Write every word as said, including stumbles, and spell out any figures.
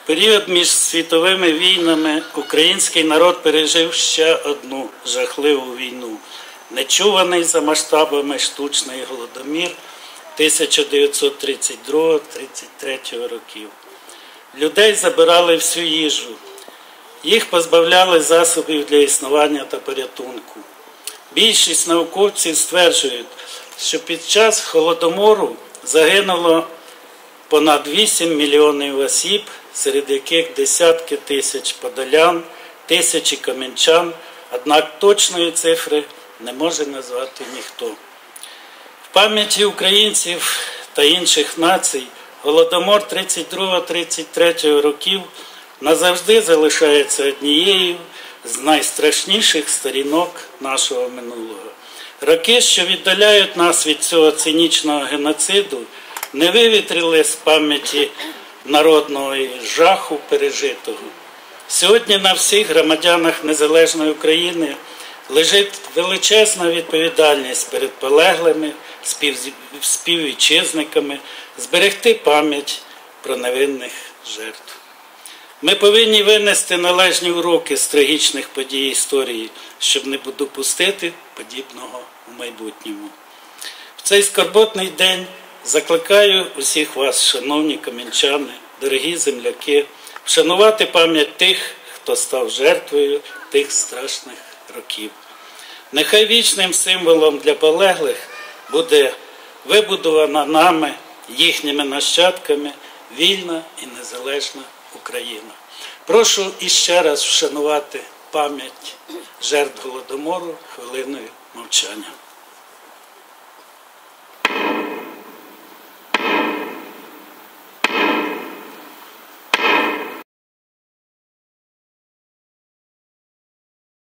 період між світовими війнами український народ пережив ще одну жахливу війну. Нечуваний за масштабами штучний голодомір тисяча дев'ятсот тридцять другого — тридцять третього років. Людей забирали всю їжу, їх позбавляли засобів для існування та порятунку. Більшість науковців стверджують, що під час Голодомору загинуло понад вісім мільйонів осіб, серед яких десятки тисяч подолян, тисячі кам'янчан, однак точної цифри не може назвати ніхто. В пам'яті українців та інших націй Голодомор тридцять другого — тридцять третього років назавжди залишається однією з найстрашніших сторінок нашого минулого. Роки, що віддаляють нас від цього цинічного геноциду, не вивітрили з пам'яті народного жаху пережитого. Сьогодні на всіх громадянах незалежної України лежить величезна відповідальність перед полеглими, співвітчизниками допомогти пам'ять про невинних жертв. Ми повинні винести належні уроки з трагічних подій історії, щоб не допустити подібного у майбутньому. В цей скорботний день закликаю усіх вас, шановні кам'янчани, дорогі земляки, вшанувати пам'ять тих, хто став жертвою тих страшних років. Нехай вічним символом для полеглих буде вибудована нами, їхніми нащадками, вільна і незалежна Україна. Прошу іще раз вшанувати пам'ять жертв Голодомору хвилиною мовчання.